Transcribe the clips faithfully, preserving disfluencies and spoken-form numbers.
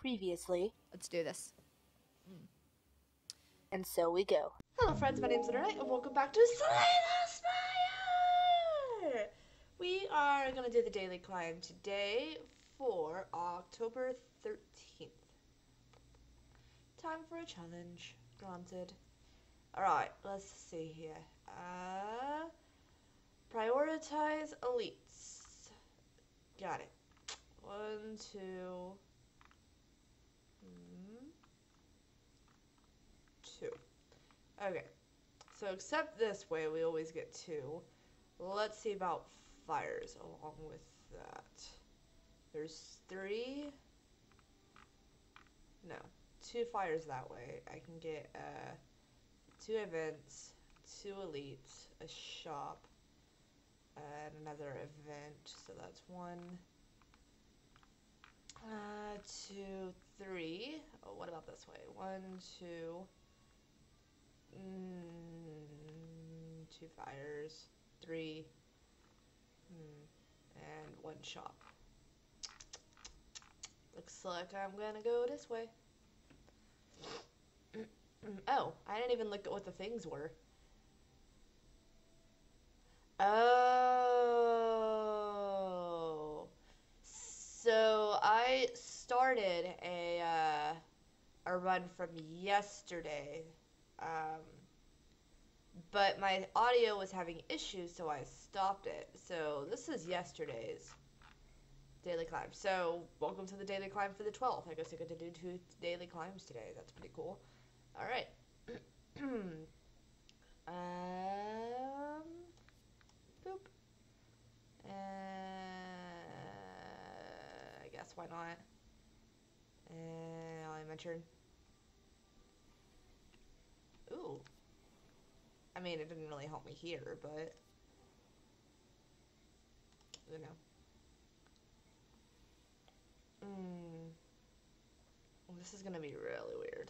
Previously. Let's do this. Mm. And so we go. Hello friends, my name is Lunernight and welcome back to Spire! We are going to do the daily climb today for October thirteenth. Time for a challenge. Granted. Alright, let's see here. Uh, prioritize elites. Got it. One, two... Hmm, two. Okay. So except this way, we always get two. Let's see about fires along with that. There's three. No. Two fires that way. I can get uh, two events, two elites, a shop, and another event. So that's one, uh, two, three. Oh, what about this way? One, two, mm, two fires, three, hmm, and one shop. Looks like I'm gonna go this way. Oh, I didn't even look at what the things were. Oh. So I started a uh, a run from yesterday, um, but my audio was having issues, so I stopped it. So this is yesterday's daily climb. So welcome to the daily climb for the twelfth. I guess I get to do two daily climbs today. That's pretty cool. All right. um. Boop. Uh, I guess why not? Uh, I'll end my turn. Ooh. I mean, it didn't really help me here, but you know. Hmm. Well, this is gonna be really weird.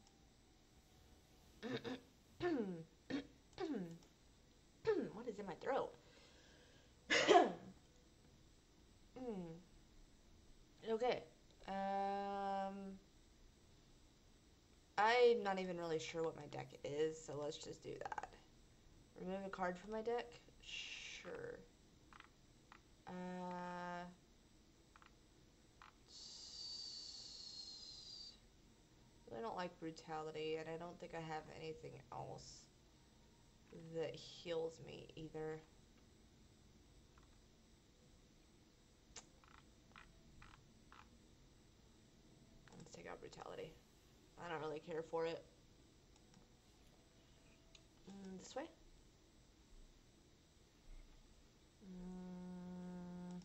What is in my throat? mm. Okay. Um, I'm not even really sure what my deck is, so let's just do that. Remove a card from my deck? Sure. Uh, I don't like brutality, and I don't think I have anything else that heals me either. Let's take out brutality. I don't really care for it. Mm, this way? Mm-hmm.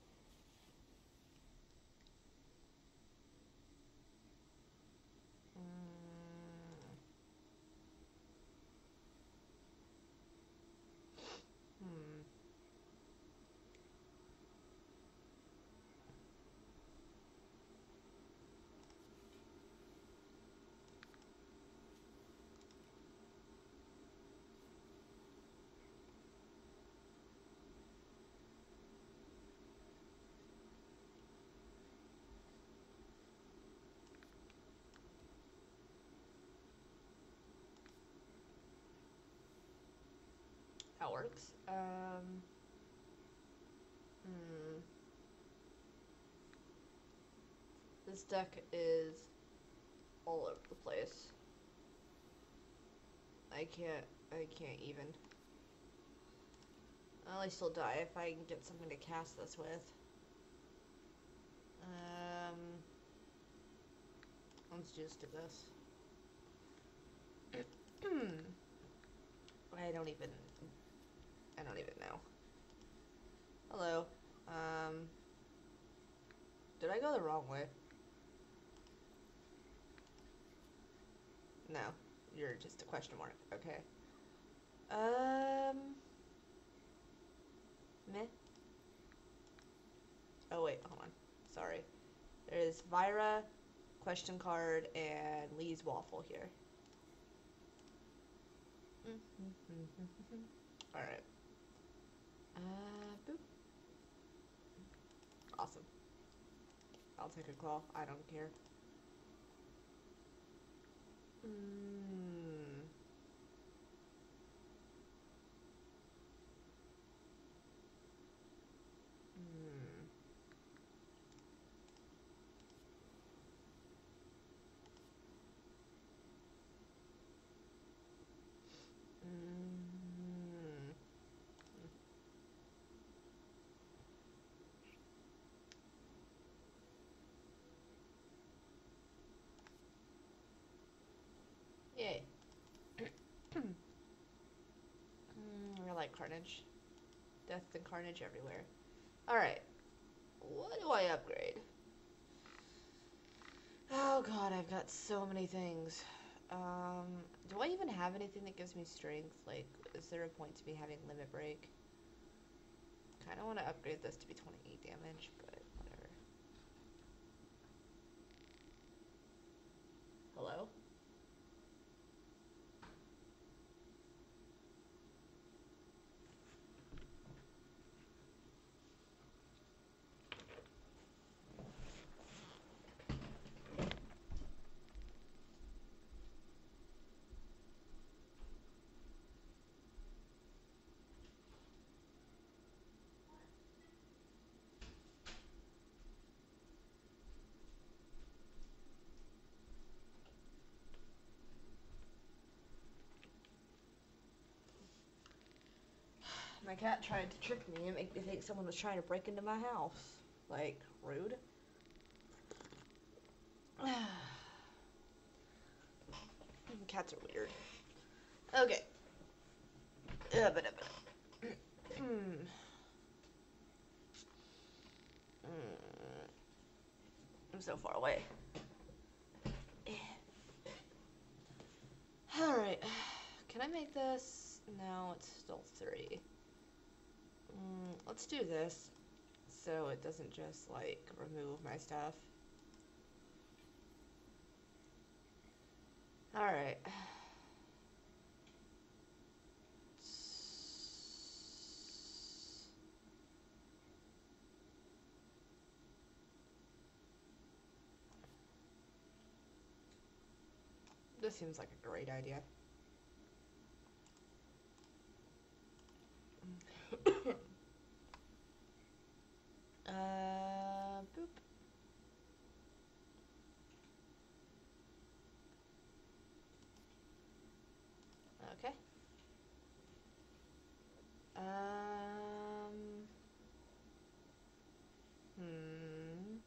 Mm. Hmm. That works. Um, hmm. This deck is all over the place. I can't, I can't even. I'll at least still die if I can get something to cast this with. Um, let's just do this. I don't even, I don't even know. Hello. Um, did I go the wrong way? No, you're just a question mark. Okay. Um, meh. Oh wait, hold on. Sorry. There's Vira, question card, and Lee's waffle here. Alright. Uh, boop. Awesome. I'll take a claw. I don't care. Mm. Mm. Mm. Yay. mm, I like carnage. Death and carnage everywhere. Alright. What do I upgrade? Oh god, I've got so many things. Um, do I even have anything that gives me strength? Like, is there a point to me having limit break? Kinda want to upgrade this to be twenty-eight damage, but whatever. Hello? My cat tried to trick me and make me think someone was trying to break into my house. Like, rude. Cats are weird. Okay. Uh, but, uh, but. Hmm. Mm. I'm so far away. Alright. Can I make this? No, it's still three. Mm, let's do this so it doesn't just, like, remove my stuff. Alright. This seems like a great idea. uh, boop. Okay. Um. Hmm.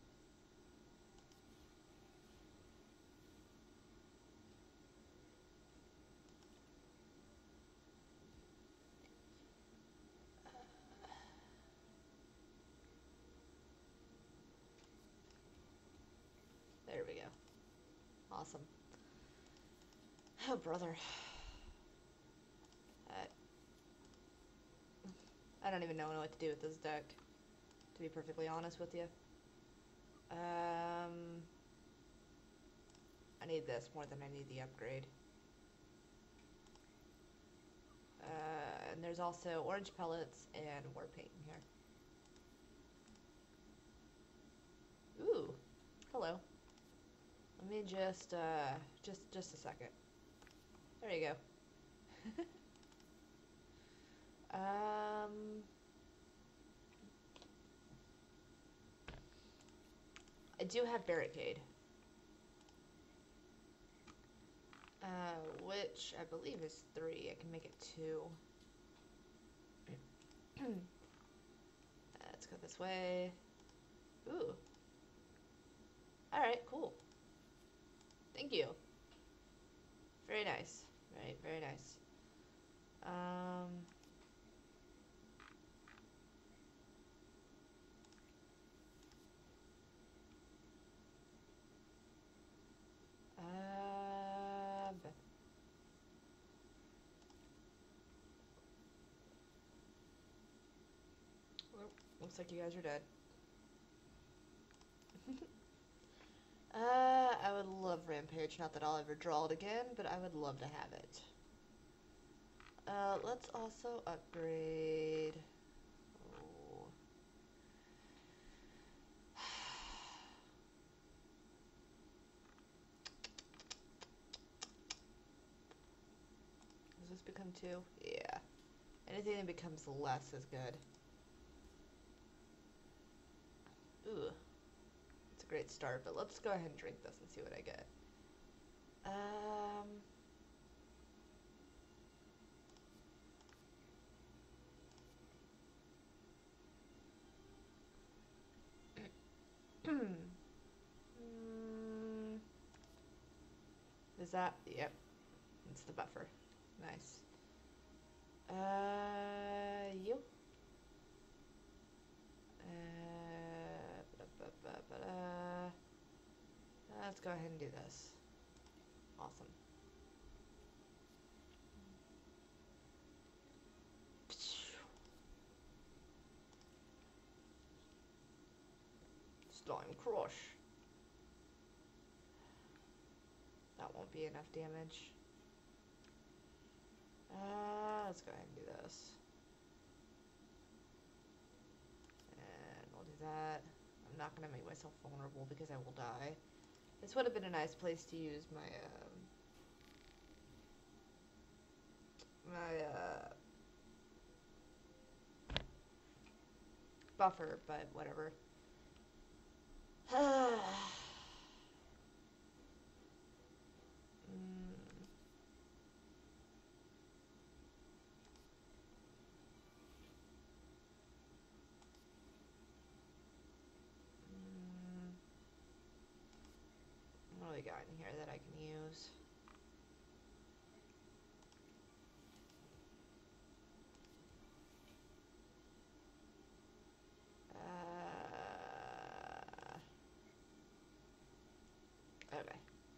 There we go. Awesome. Oh, brother. Uh, I don't even know what to do with this deck, to be perfectly honest with you. Um, I need this more than I need the upgrade. Uh, and there's also orange pellets and war paint in here. Ooh, hello. Let me just, uh, just, just a second. There you go. um, I do have barricade. Uh, which I believe is three. I can make it two. Let's go this way. Ooh. Alright, cool. Thank you. Very nice. Right, very nice. Um... Uh... Well, looks like you guys are dead. uh, I would love Rampage. Not that I'll ever draw it again, but I would love to have it. Uh, let's also upgrade... Oh. those become two? Yeah. Anything that becomes less is good. Ooh. It's a great start, but let's go ahead and drink this and see what I get. Um... mm, is that? Yep. It's the buffer. Nice. Uh, you. Uh, ba -ba -ba -ba -da. Let's go ahead and do this. Awesome. Slime crush. That won't be enough damage. Uh, let's go ahead and do this. And we'll do that. I'm not going to make myself vulnerable because I will die. This would have been a nice place to use my, um, my, uh, buffer, but whatever. mm. What do we got in here that I can use? Uh, okay.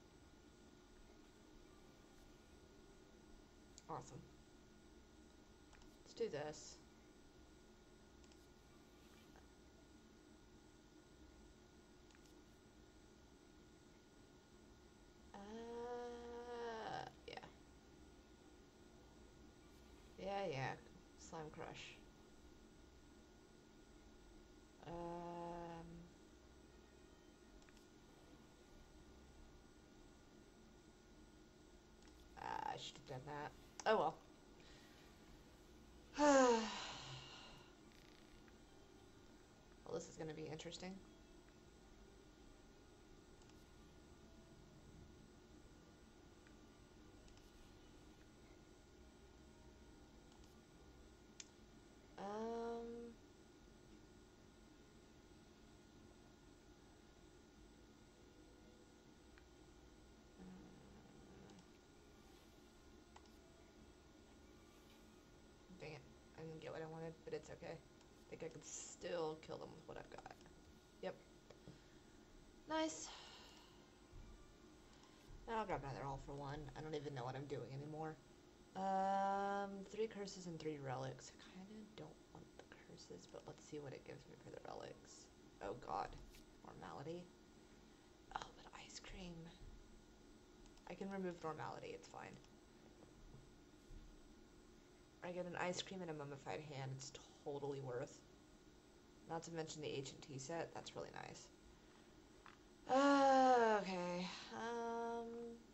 Awesome. Let's do this. Uh, yeah. Yeah, yeah. Slime crush. Um... I should have done that. Oh well. Well, this is going to be interesting. Um... Dang it. I didn't get what I wanted, but it's okay. I think I can still kill them with what I've got. Yep. Nice. I'll grab another all for one. I don't even know what I'm doing anymore. Um, three curses and three relics. I kind of don't want the curses, but let's see what it gives me for the relics. Oh god. Normality. Oh, but ice cream. I can remove normality, it's fine. I get an ice cream and a mummified hand. It's totally worth. Not to mention the H and T set. That's really nice. Uh, okay. Um.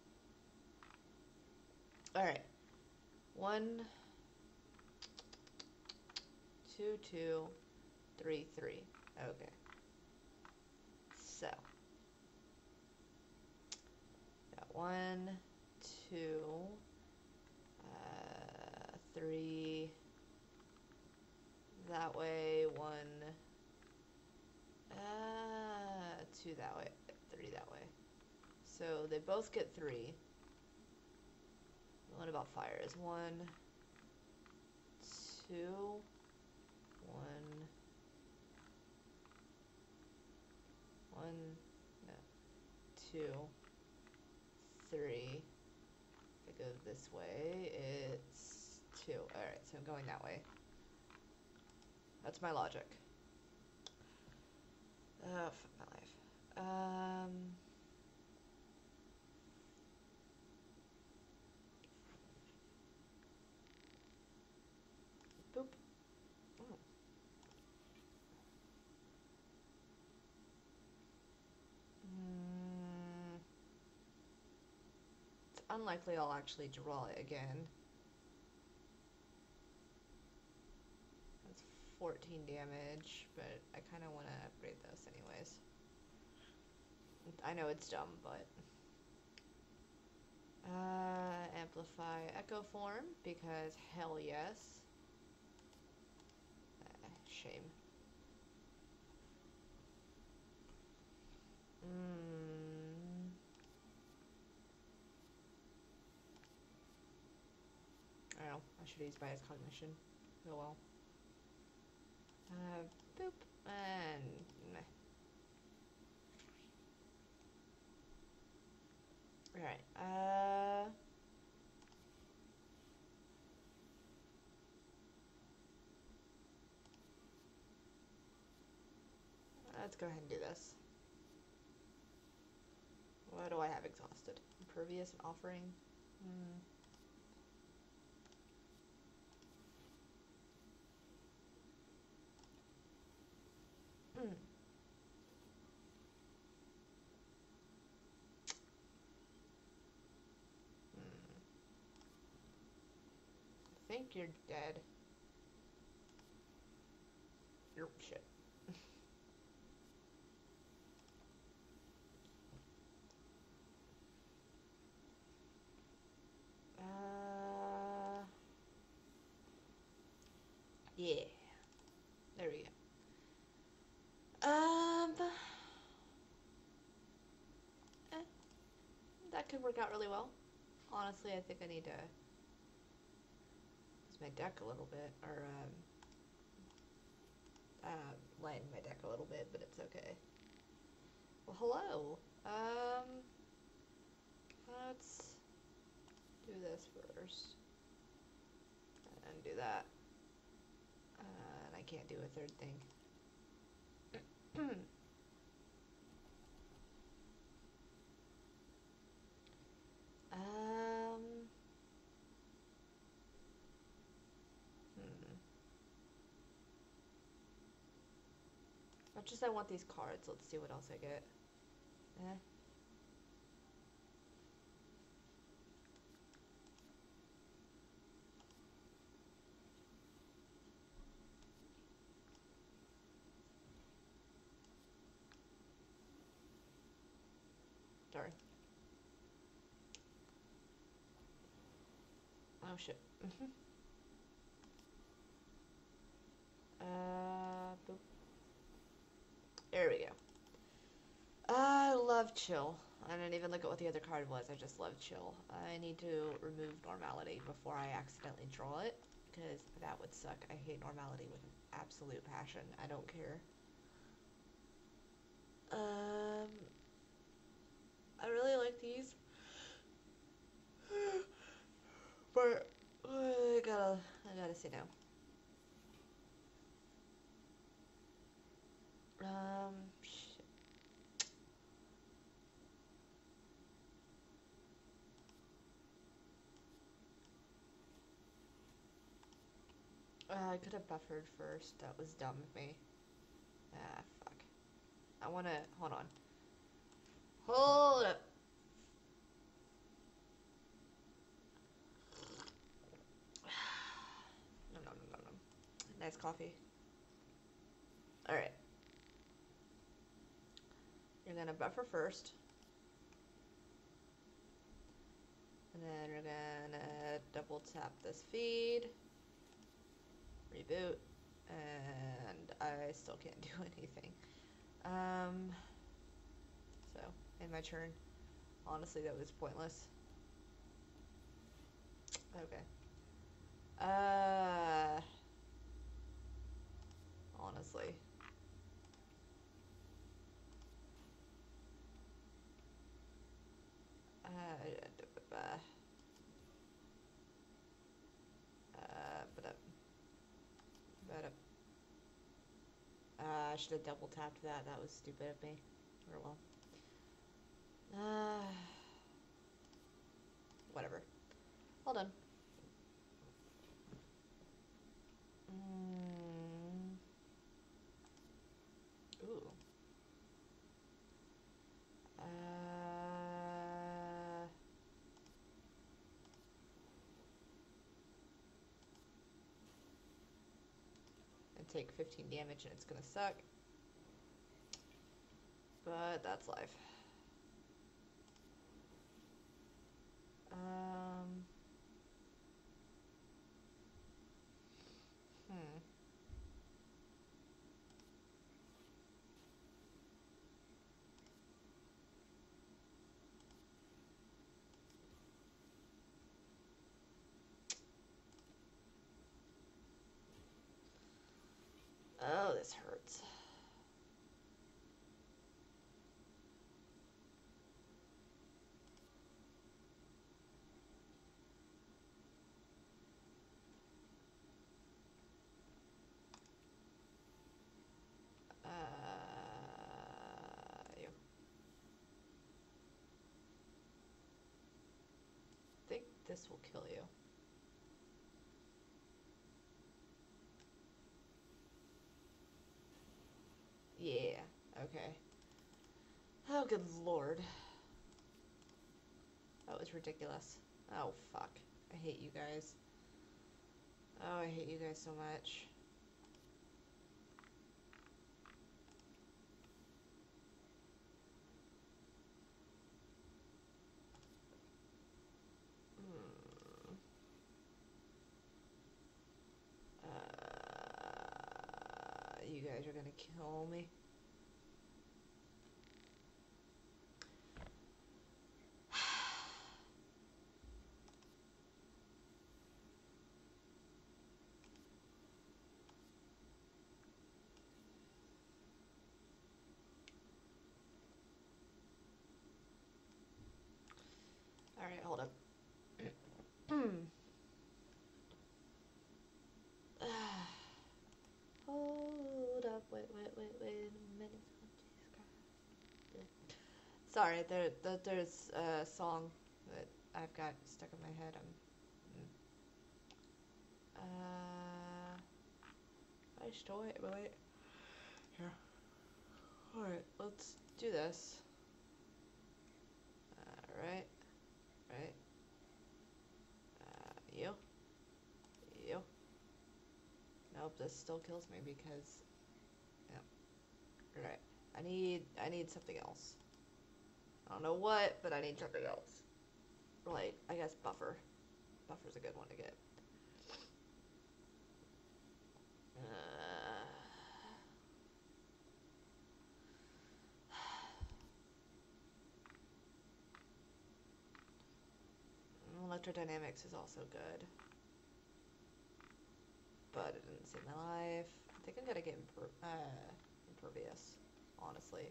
Alright. One. Two, two. Three, three. Okay. So. Got one, two. Uh, three. That way. One. Uh, two that way. Three that way. So they both get three. What about fire? Is one, two, one, one, no, two, three. If I go this way, it's two. Alright, so I'm going that way. That's my logic. Oh, fuck my life. Um... Boop. Oh. Mm. It's unlikely I'll actually draw it again. fourteen damage, but I kind of want to upgrade those anyways. I know it's dumb, but... Uh, amplify Echo Form, because hell yes. Uh, shame. Mm. I don't know, I should use Bias Cognition. Oh well. Uh, boop, and meh. Alright, uh... let's go ahead and do this. What do I have exhausted? Impervious and Offering? Hmm. Hmm. I think you're dead. You're shit. uh, yeah. There we go. Um, eh, that could work out really well. Honestly, I think I need to use my deck a little bit, or um, uh, lighten my deck a little bit, but it's okay. Well, hello. Um, let's do this first, and do that. Uh, and I can't do a third thing. um. Hmm. Much as I want these cards, let's see what else I get. Eh. Darn. Oh shit. uh, boop. There we go. I love chill. I didn't even look at what the other card was. I just love chill. I need to remove normality before I accidentally draw it, because that would suck. I hate normality with an absolute passion. I don't care. Um, I really like these, but I gotta, I gotta say no. Um, shit. Uh, I could have buffered first. That was dumb of me. Ah, fuck. I wanna, hold on. Hold up. Nom, nom, nom, nom, nom. Nice coffee. Alright. You're gonna buffer first. And then we're gonna double tap this feed. Reboot. And I still can't do anything. Um, so, in my turn. Honestly, that was pointless. Okay. Uh, honestly. Uh, uh, uh, but up. But up. Uh, I should have double tapped that. That was stupid of me. Or well. Uh, whatever. Hold on. Mm. Ooh. Uh, take fifteen damage and it's gonna suck. But that's life. Um. Hmm. Oh, this hurts. Uh, you. I think this will kill you. Yeah, okay. Oh, good lord. That was ridiculous. Oh, fuck. I hate you guys. Oh, I hate you guys so much. Hmm. Uh, you guys are gonna kill me. Alright, hold up. Hold up, wait, wait, wait, wait a minute. Sorry, there, there, there's a song that I've got stuck in my head. I'm, uh, I still wait, wait. Here. Alright, let's do this. Alright, right. Uh, you. You. Nope, this still kills me because, yeah. Alright, I need, I need something else. I don't know what, but I need something else. Like, I guess buffer. Buffer's a good one to get. Uh, Electrodynamics is also good. But it didn't save my life. I think I'm gonna get imper uh, impervious, honestly.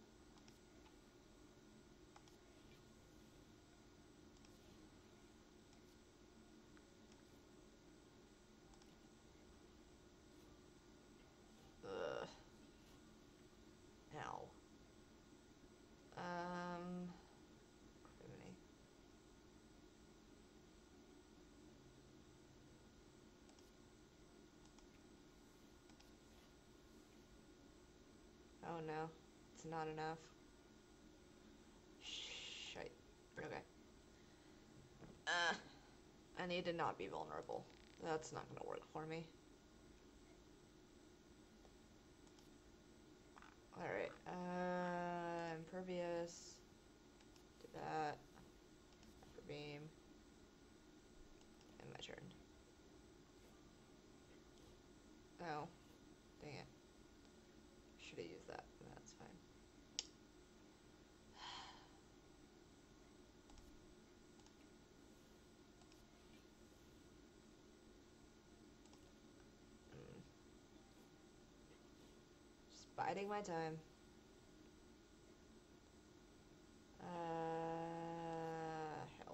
Ugh. Ow. Um. Criminy. Oh no, it's not enough. Shite. Okay. Uh, I need to not be vulnerable. That's not gonna work for me. Alright, uh, impervious. Do that. Hyper beam. And my turn. Oh, dang it. Should have used that. That's fine. Mm. Just biding my time. Uh, hell.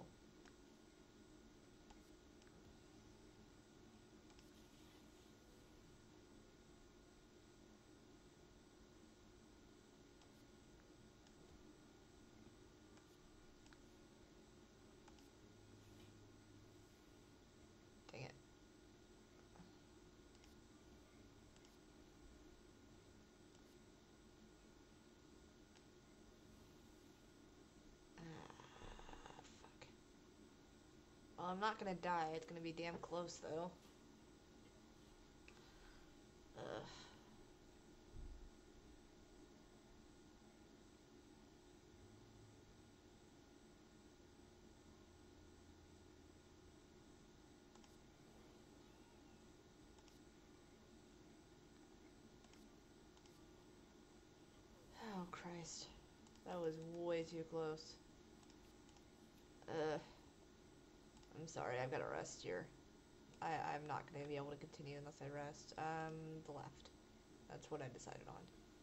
Dang it. Ah, fuck. Well, I'm not gonna die. It's gonna be damn close, though. Uh, was way too close. Uh, I'm sorry, I've got to rest here. I, I'm not going to be able to continue unless I rest. Um, the left. That's what I decided on.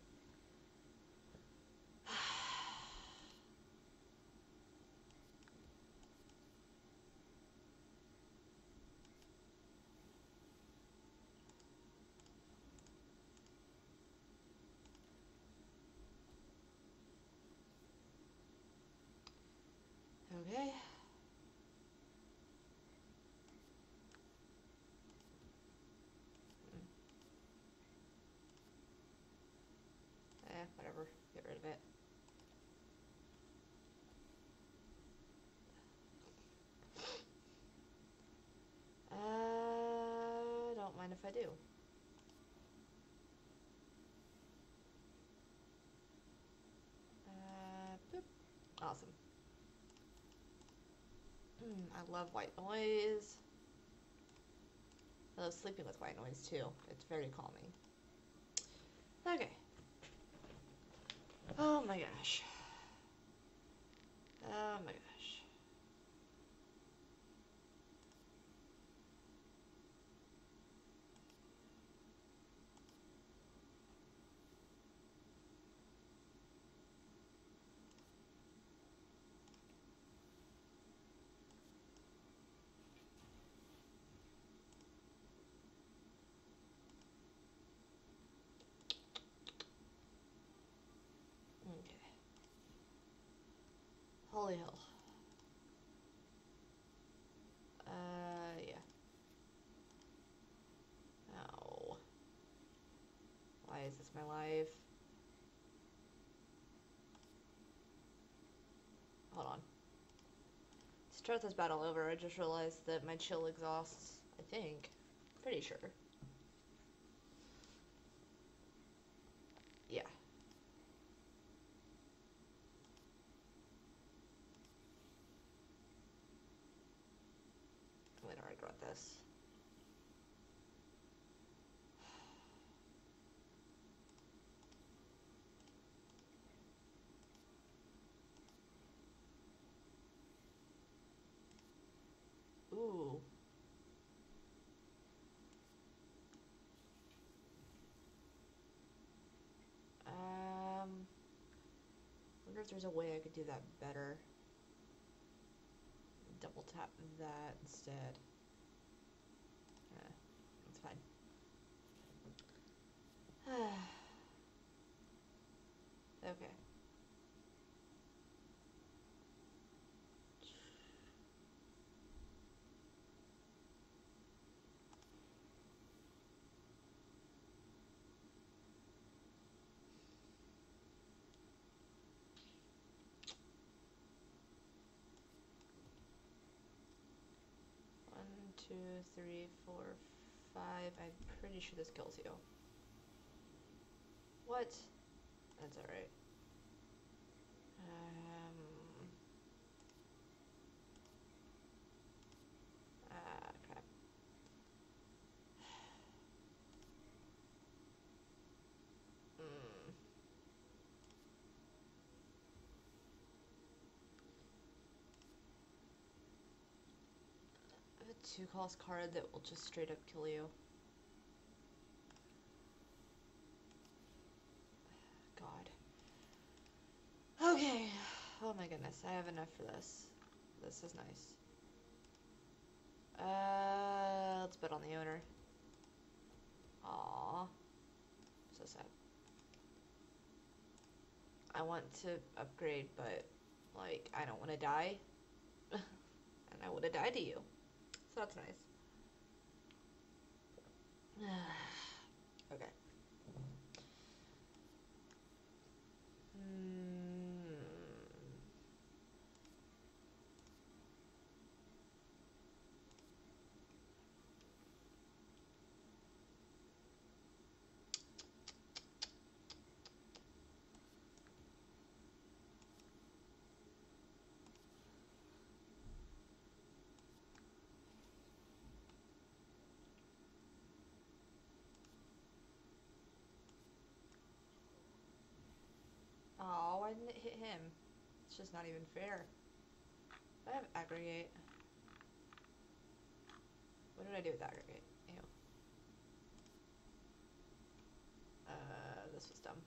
Okay. Eh, whatever. Get rid of it. Uh, don't mind if I do. Uh, boop. Awesome. Mm, I love white noise. I love sleeping with white noise too. It's very calming. Okay. Oh my gosh. Oh my gosh. Okay. Holy hell. Uh, yeah. No. Why is this my life? Hold on. Start this battle over. I just realized that my chill exhausts, I think. Pretty sure. Yeah. I'm gonna regret this. Ooh. Um, wonder if there's a way I could do that better. Double tap that instead. Eh, that's fine. Okay. One, two, three, four, five. I'm pretty sure this kills you. What? That's alright. Um. Ah, crap. Mm. I have a two cost card that will just straight up kill you. God. Okay. Oh my goodness, I have enough for this. This is nice. Uh, let's bet on the owner. Aww. So sad. I want to upgrade, but, like, I don't want to die. And I would have died to you. So that's nice. Okay. Hmm. Aw, why him. It's just not even fair. I have aggregate. What did I do with aggregate? Ew. Uh, this was dumb.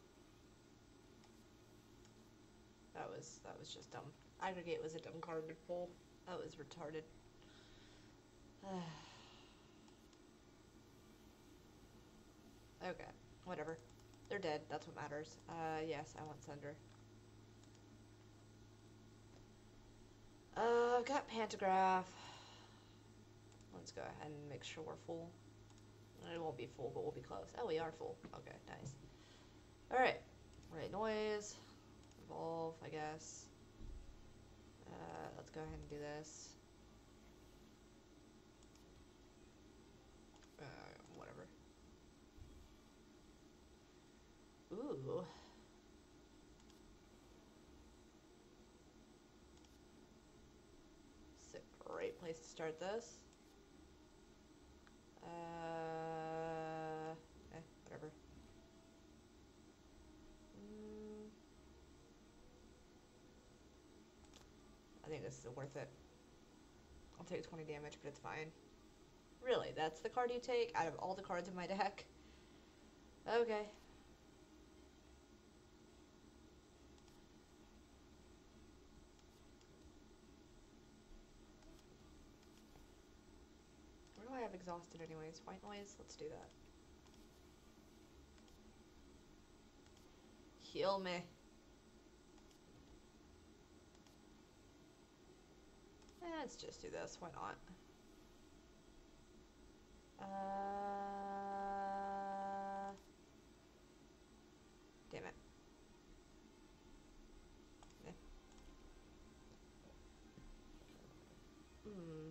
That was, that was just dumb. Aggregate was a dumb card to pull. That was retarded. Okay, whatever. They're dead, that's what matters. Uh, yes, I want Cinder. Uh, I've got Pantograph. Let's go ahead and make sure we're full. It won't be full, but we'll be close. Oh, we are full. Okay, nice. Alright. Right noise. Evolve, I guess. Uh, let's go ahead and do this. Uh, whatever. Ooh. It's a great place to start this. Uh, eh, whatever. Mm, I think this is worth it. I'll take twenty damage, but it's fine. Really, that's the card you take out of all the cards in my deck? Okay. Where do I have exhausted anyways? White noise? Let's do that. Heal me. Eh, let's just do this. Why not? Uh, damn it. Eh. Hmm.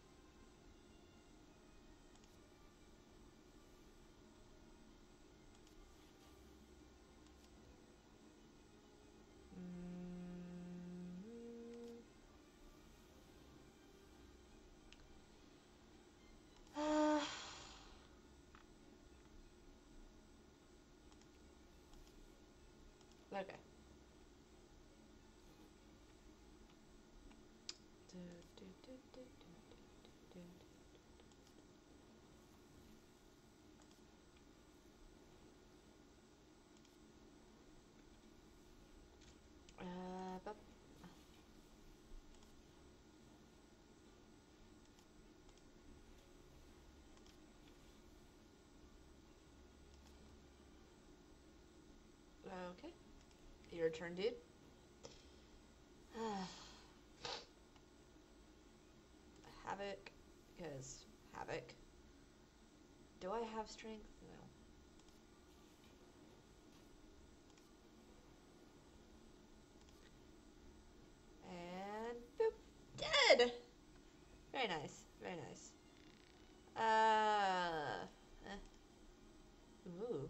Mm. Okay. Do, do, do, do, do, do, do. Uh, but okay. Your turn, dude. Havoc, because Havoc. Do I have strength? No. And boop, dead. Very nice, very nice. Uh, eh. Ooh.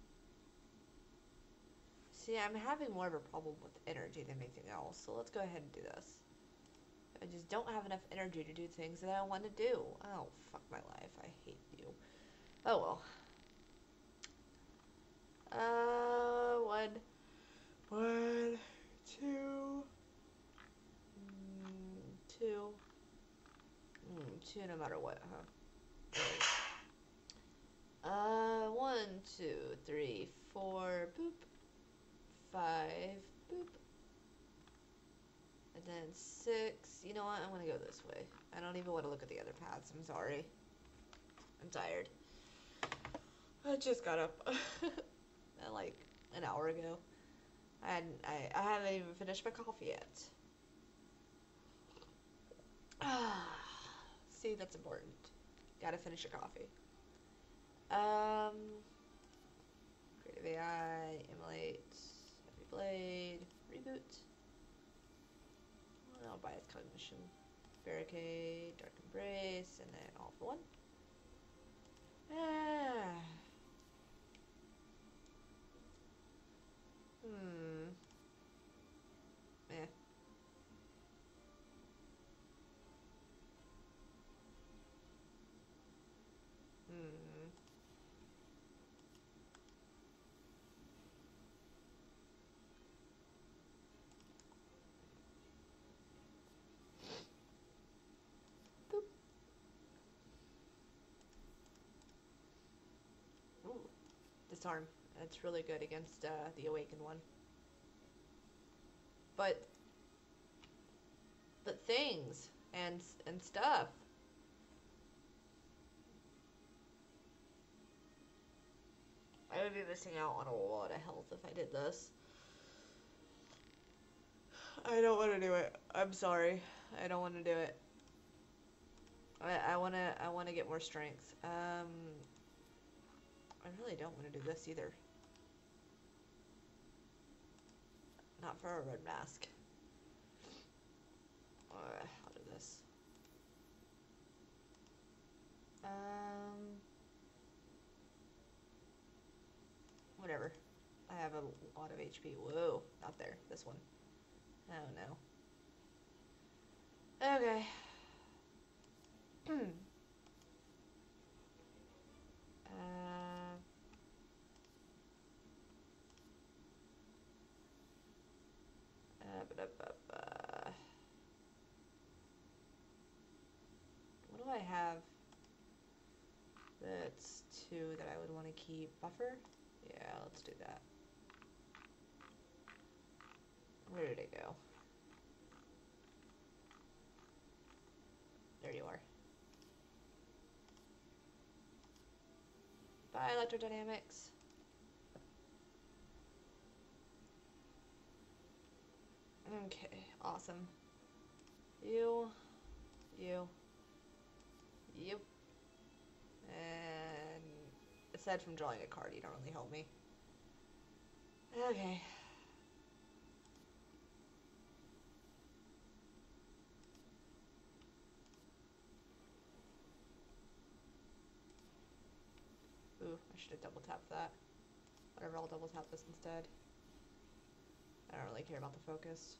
See, I'm having more of a problem with energy than anything else, so let's go ahead and do this. I just don't have enough energy to do things that I want to do. Oh, fuck my life. I hate you. Oh, well. Uh, one. One, two. Mm, two. Mm, two no matter what, huh? Uh, one, two, three, four, boop. Five, boop. And then six. You know what? I'm gonna go this way. I don't even want to look at the other paths. I'm sorry. I'm tired. I just got up. Like an hour ago. And I, I haven't even finished my coffee yet. See, that's important. Gotta finish your coffee. Um, Creative A I, Emulate, Heavy Blade, Reboot. I'll buy its Cognition. Barricade, Dark Embrace, and then All for One. Ah. Hmm. Eh. Hmm. disarm. And it's really good against uh, the awakened one. But but things and and stuff. I would be missing out on a lot of health if I did this. I don't want to do it. I'm sorry. I don't want to do it. I I want to I want to get more strength. Um I really don't want to do this either. Not for a red mask. Uh, I'll do this. Um Whatever. I have a lot of H P. Whoa, not there. This one. Oh no. Okay. uh, uh, ba -da -ba -ba. What do I have that's two that I would want to keep? Buffer? Yeah, let's do that. Where did it go? There you are. Bye, electrodynamics. Okay, awesome. You, you, you, and aside from drawing a card, you don't really help me. Okay. Ooh, I should have double tapped that. Whatever, I'll double tap this instead. I don't really care about the focus.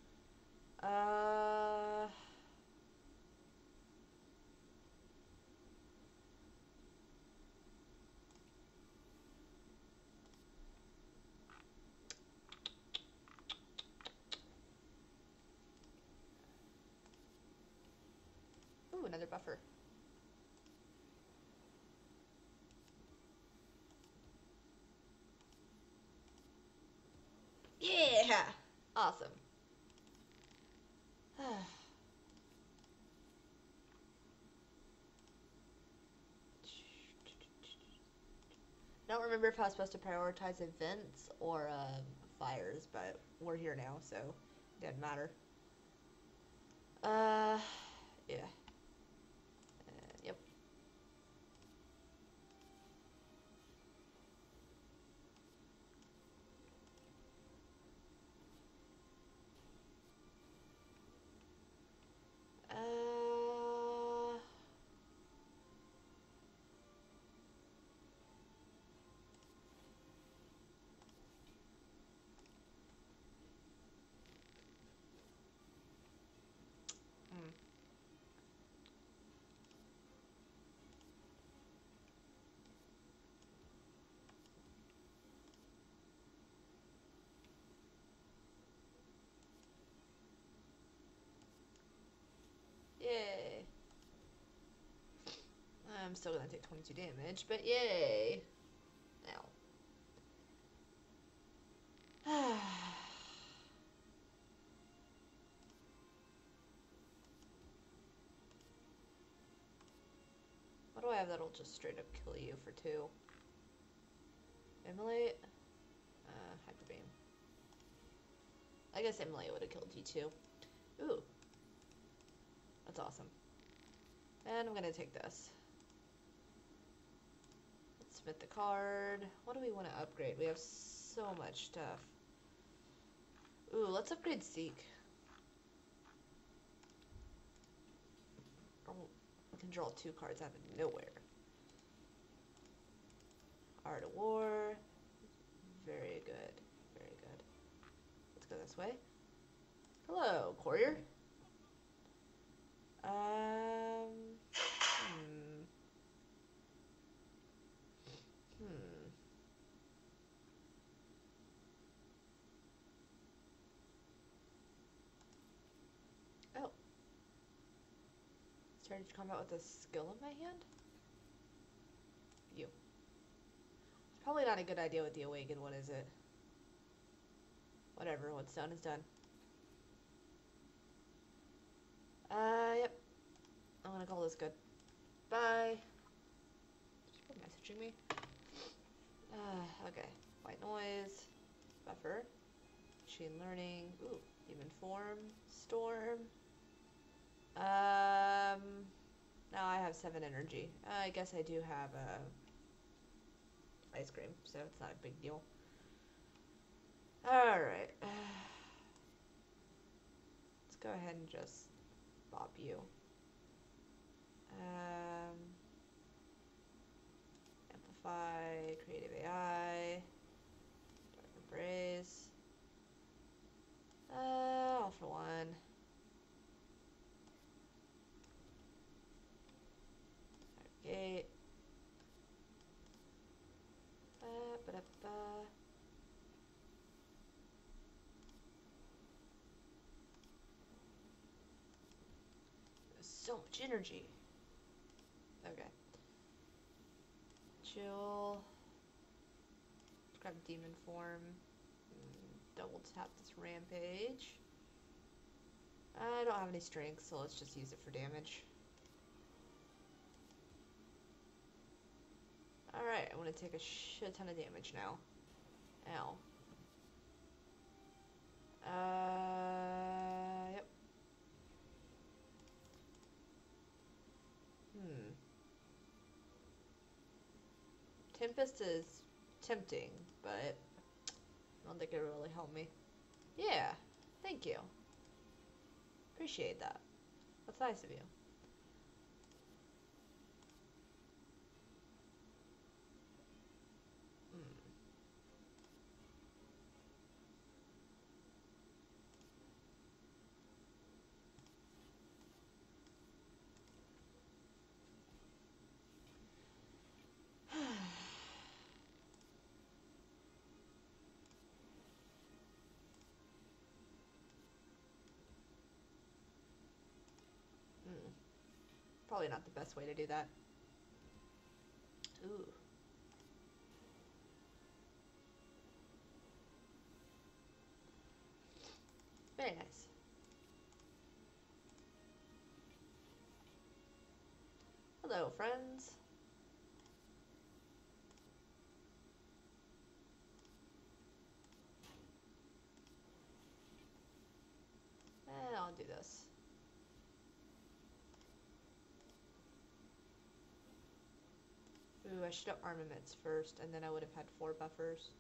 Uh... Ooh, another buffer. Yeah! Awesome. Don't remember if I was supposed to prioritize events or um, fires, but we're here now, so it doesn't matter. Uh, yeah. Uh, yep. Uh... Hmm. Yay. I'm still gonna take twenty-two damage, but yay. Now. What do I have that'll just straight up kill you for two? Immolate? Uh, Hyper Beam. I guess Immolate would have killed you too. Ooh. That's awesome. And I'm gonna take this. Let's submit the card. What do we want to upgrade? We have so much stuff. Ooh, let's upgrade Seek. Oh, we can draw two cards out of nowhere. Art of War. Very good. Very good. Let's go this way. Hello, Courier. Um, hmm. Hmm. Oh. Started combat with a skill in my hand? You. Probably not a good idea with the awakened one, is it? Whatever, what's done is done. Uh, yep. I'm gonna call this good. Bye. People messaging me? Uh, okay. White noise. Buffer. Machine learning. Ooh, human form. Storm. Um, now I have seven energy. Uh, I guess I do have uh, ice cream, so it's not a big deal. Alright. Let's go ahead and just bop you. Um, amplify, creative A I, dark embrace. Uh, all for one. Gate. Uh, ba -da -ba. So much energy. Okay. Chill. Grab demon form. Double tap this rampage. I don't have any strength, so let's just use it for damage. Alright, I'm gonna take a shit ton of damage now. Ow. Uh, yep. Hmm. Tempest is tempting, but I don't think it really helped me. Yeah, thank you. Appreciate that. That's nice of you. Hmm. Probably not the best way to do that. Ooh. Very nice. Hello, friends. And I'll do this. Ooh, I should have armaments first, and then I would have had four buffers.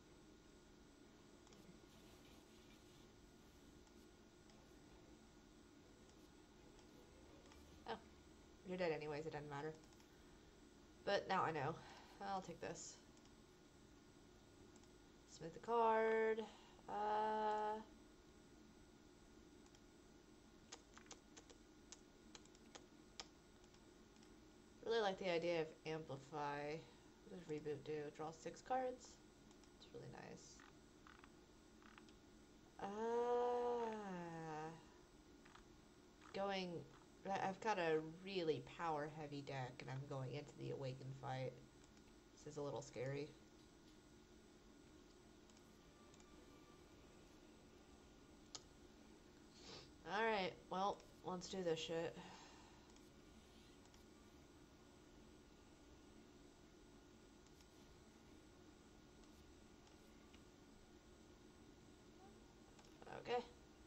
Oh, you're dead anyways, it doesn't matter. But now I know. I'll take this. Smith the card. Uh... Really like the idea of amplify. What does reboot do? Draw six cards? It's really nice. Ah, going. I've got a really power heavy deck, and I'm going into the Awakened fight. This is a little scary. Alright, well, let's do this shit. Okay.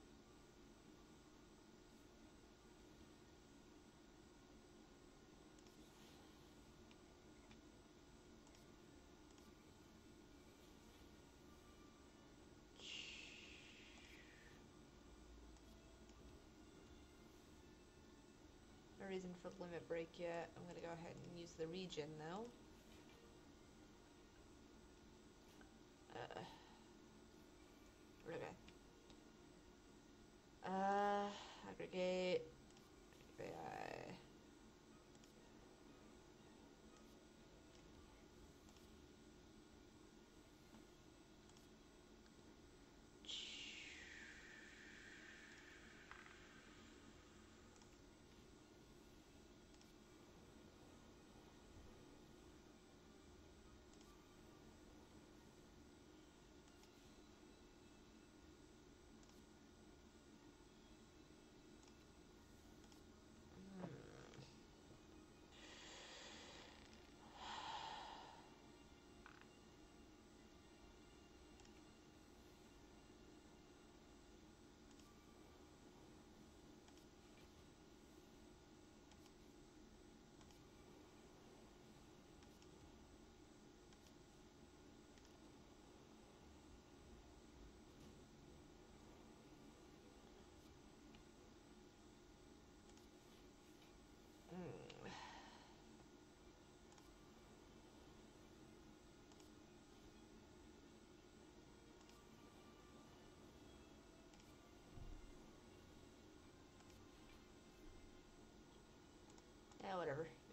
No reason for limit break yet. I'm gonna go ahead and use the regen though. Uh, okay. Uh, aggregate. A I.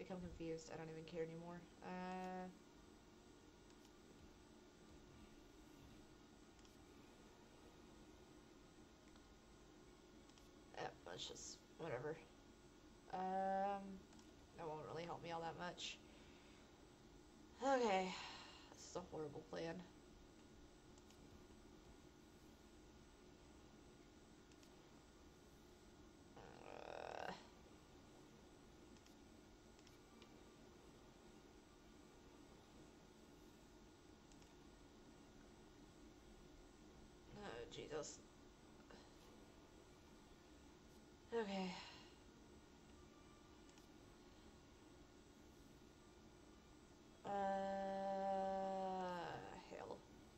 become confused. I don't even care anymore. Uh... Eh, let's just, whatever. Um, that won't really help me all that much. Okay, this is a horrible plan. Uh, oh, Jesus. Okay. Uh, hell.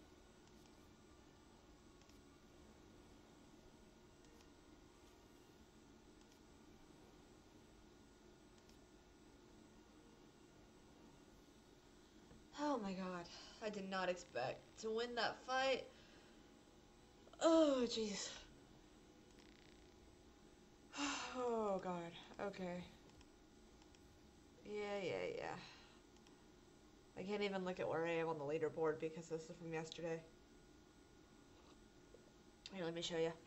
Oh my god. I did not expect to win that fight. Oh, jeez. Oh god. Okay. Yeah, yeah, yeah. I can't even look at where I am on the leaderboard because this is from yesterday. Here, let me show you.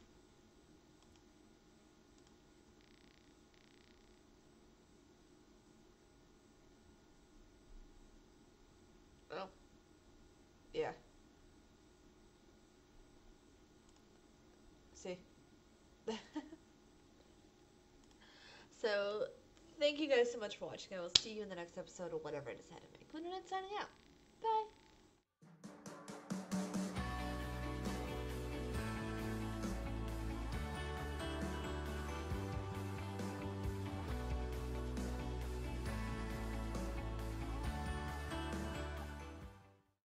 Oh. Yeah. See? So, thank you guys so much for watching. I will see you in the next episode of whatever I decide to make. Lunernight signing out. Bye.